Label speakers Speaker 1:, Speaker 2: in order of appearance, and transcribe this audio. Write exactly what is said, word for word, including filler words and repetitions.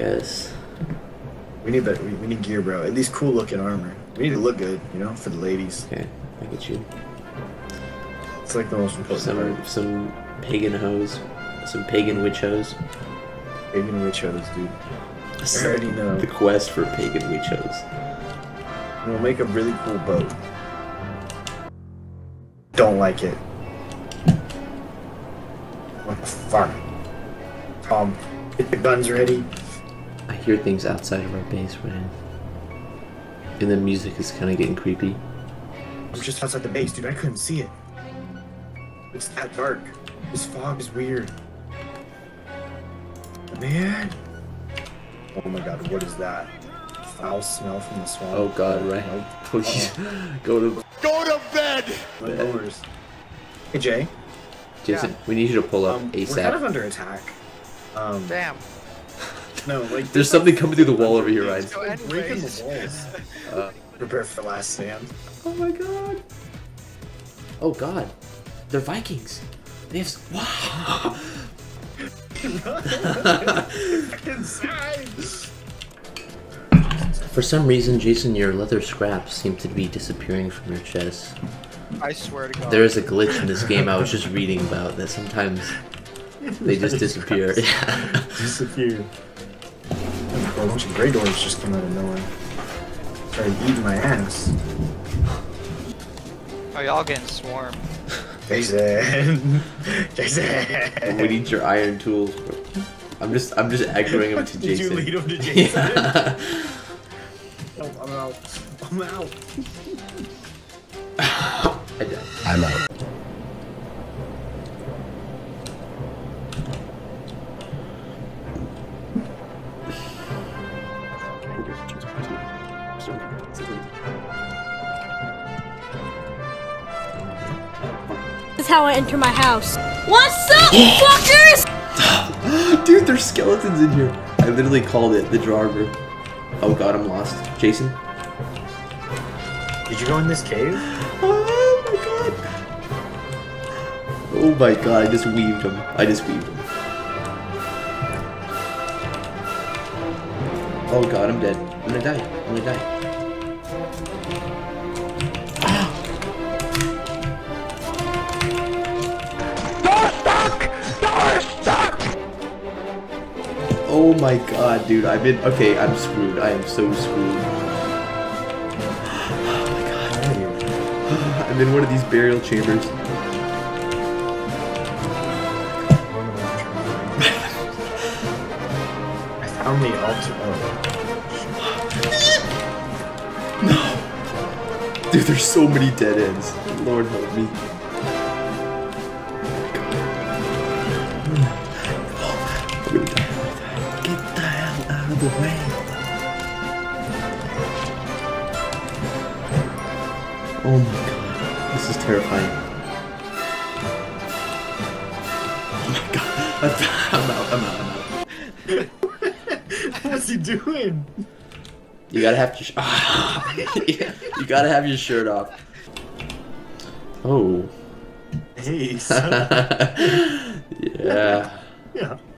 Speaker 1: guess.
Speaker 2: We need better. We, we need gear, bro. At least cool looking armor. We need to look good, you know, for the ladies.
Speaker 1: Okay, I get you.
Speaker 2: It's like the most important
Speaker 1: Some
Speaker 2: part.
Speaker 1: some pagan hoes, some pagan witch hoes.
Speaker 2: Pagan witch hoes, dude. I already know.
Speaker 1: The quest for pagan witch hoes.
Speaker 2: We'll make a really cool boat. Don't like it. What the fuck? Um, get the guns ready.
Speaker 1: I hear things outside of our base, man. And the music is kind of getting creepy.
Speaker 2: I'm just outside the base, dude. I couldn't see it. It's that dark. This fog is weird. Man. Oh my god, what is that? Foul smell from the swamp.
Speaker 1: Oh god, right.
Speaker 2: Nope.
Speaker 1: Please
Speaker 2: Uh-oh.
Speaker 1: go to
Speaker 3: Go to bed!
Speaker 2: My lowers. Hey Jay.
Speaker 1: Jason.
Speaker 3: Yeah.
Speaker 1: We need you to pull up
Speaker 2: Um,
Speaker 1: ASAP.
Speaker 2: we're kind of under attack. Um,
Speaker 3: Damn.
Speaker 2: no, like
Speaker 1: There's something coming through the wall over here, Ryan.
Speaker 3: So
Speaker 2: like breaking
Speaker 3: anyways,
Speaker 2: the walls.
Speaker 1: Uh,
Speaker 2: Prepare for the last stand.
Speaker 1: oh my god. Oh god. They're Vikings. They have. s- Wow.
Speaker 2: Inside.
Speaker 1: For some reason, Jason, your leather scraps seem to be disappearing from your chest.
Speaker 3: I swear to God.
Speaker 1: There is a glitch in this game I was just reading about that sometimes they just disappear. Yeah.
Speaker 2: Disappeared. A bunch of Grey Dwarves just came out of nowhere. Started eating my ass.
Speaker 3: Oh, y'all getting swarmed.
Speaker 2: Jason. Jason.
Speaker 1: We need your iron tools, bro. I'm just, I'm just aggroing him to
Speaker 2: Did
Speaker 1: Jason.
Speaker 2: you lead him to Jason?
Speaker 1: Yeah.
Speaker 2: Oh, I'm out. I'm out.
Speaker 1: I died.
Speaker 4: I'm out.
Speaker 5: This is how I enter my house. What's up, fuckers?
Speaker 1: Dude, there's skeletons in here. I literally called it the Jarver. Oh god, I'm lost. Jason?
Speaker 2: Did you go in this cave?
Speaker 1: Oh my god. Oh my god, I just weaved him. I just weaved him. Oh god, I'm dead. I'm gonna die. I'm gonna die. Oh my god, dude, I'm in. Okay, I'm screwed. I am so screwed. Oh my god. I'm in one of these burial chambers.
Speaker 2: I found the altar. Oh.
Speaker 1: No! Dude, there's so many dead ends. Lord help me. I'm gonna die. Get the hell out of the way. Oh my god. This is terrifying. Oh my god. I'm out. I'm out. I'm out.
Speaker 2: What's he doing?
Speaker 1: You gotta have your sh ah, yeah, you gotta have your shirt off. Oh.
Speaker 2: Hey, son.
Speaker 1: Yeah.
Speaker 2: Yeah.